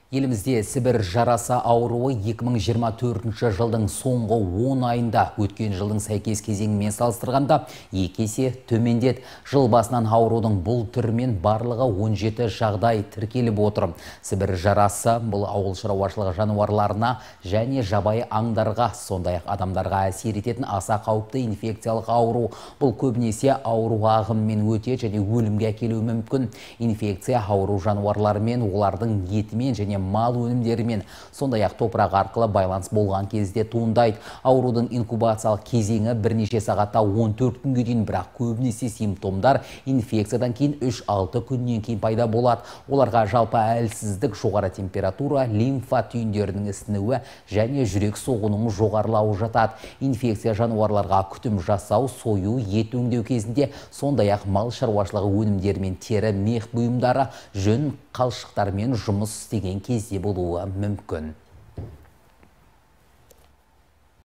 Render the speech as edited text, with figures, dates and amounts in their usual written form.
Елімізде Сібір жарасы ауруы 2024 жылдың соңғы 10 айында өткен жылдың сәйкес кезеңімен салыстырғанда 2 есе төмендеді. Жыл басынан аурудың бұл түрімен барлығы 17 жағдай тіркеліп отыр. Сібір жарасы бұл ауыл шаруашылығы жануарларына және жабайы аңдарға, сондай-ақ адамдарға әсер ететін аса қауіпті инфекциялық ауру. Бұл көбінесе ауру ағымымен өте және өлімге әкелуі мүмкін. Инфекция ауру жануарларымен, олардың етімен және мал өнімдерімен, сондай-ақ топырақ арқылы байланыс болған кезде туындайды. Аурудың инкубациялық кезеңі бірнеше сағатта 14 күнге дейін, бірақ көбінесе симптомдар инфекциядан кейін 3-6 күннен кейін пайда болады. Оларға жалпы әлсіздік, жоғары температура, лимфа түйіндерінің ісінуі және жүрек соғуының жоғарылауы жатады. Инфекция жануарларға күтім жасау, сою, ет өңдеу кезінде, сондай-ақ мал шаруашылығы өнімдерімен тері, мех бұйымдары, жүн, қалшықтармен жұмыс істеген кезде болуы мүмкін.